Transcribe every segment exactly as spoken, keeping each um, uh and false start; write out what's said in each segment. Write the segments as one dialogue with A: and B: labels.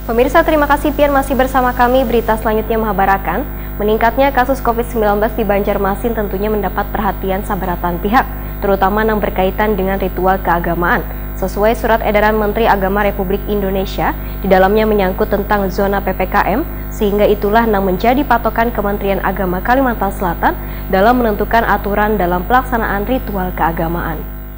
A: Pemirsa, terima kasih Pian masih bersama kami. Berita selanjutnya mengabarkan, meningkatnya kasus covid sembilan belas di Banjarmasin tentunya mendapat perhatian sabaratan pihak, terutama yang berkaitan dengan ritual keagamaan. Sesuai surat edaran Menteri Agama Republik Indonesia, di dalamnya menyangkut tentang zona P P K M, sehingga itulah yang menjadi patokan Kementerian Agama Kalimantan Selatan dalam menentukan aturan dalam pelaksanaan ritual keagamaan.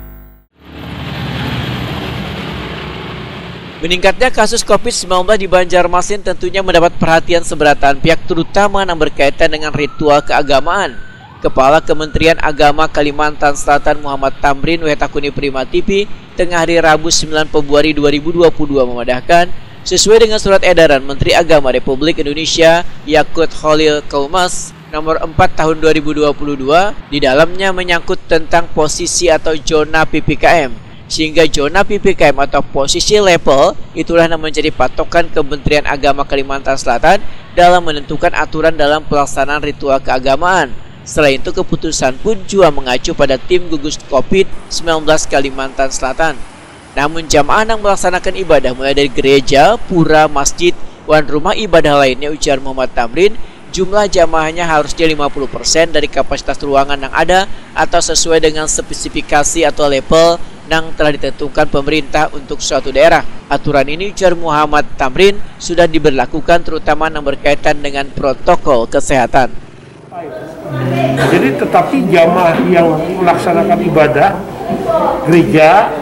B: Meningkatnya kasus covid sembilan belas di Banjarmasin tentunya mendapat perhatian seberatan pihak, terutama yang berkaitan dengan ritual keagamaan. Kepala Kementerian Agama Kalimantan Selatan Muhammad Tamrin W Takuni Prima T V tengah hari Rabu sembilan Februari dua ribu dua puluh dua memadahkan, sesuai dengan surat edaran Menteri Agama Republik Indonesia Yakut Khalil Kaumas nomor empat tahun dua ribu dua puluh dua, di dalamnya menyangkut tentang posisi atau zona P P K M. Sehingga zona P P K M atau posisi level itulah yang menjadi patokan Kementerian Agama Kalimantan Selatan dalam menentukan aturan dalam pelaksanaan ritual keagamaan. Selain itu, keputusan pun juga mengacu pada tim gugus covid sembilan belas Kalimantan Selatan. Namun jamaah yang melaksanakan ibadah mulai dari gereja, pura, masjid, dan rumah ibadah lainnya, ujar Muhammad Tamrin, jumlah jamaahnya harusnya lima puluh persen dari kapasitas ruangan yang ada atau sesuai dengan spesifikasi atau level yang telah ditentukan pemerintah untuk suatu daerah. Aturan ini, ujar Muhammad Tamrin, sudah diberlakukan terutama yang berkaitan dengan protokol kesehatan.
C: Jadi tetapi jamaah yang melaksanakan ibadah, gereja,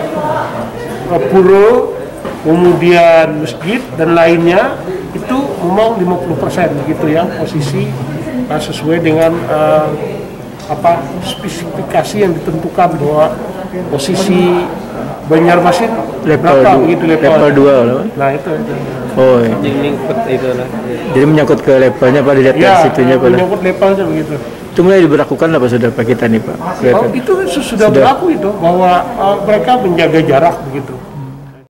C: pura, kemudian masjid dan lainnya itu memang lima puluh persen gitu ya posisi uh, sesuai dengan uh, apa spesifikasi yang ditentukan bahwa posisi Banjarmasin level gitu, level,
D: level dua loh.
C: Nah itu.
D: Oh, iya.
E: itu lah.
D: Jadi menyangkut ke levelnya Pak, dilihat
C: ya,
D: dari situnya Pak.
C: menyangkut levelnya begitu.
D: Itu mulai diberlakukan apa sudah Pak kita nih Pak?
C: Oh, itu sudah, sudah berlaku itu bahwa uh, mereka menjaga jarak begitu.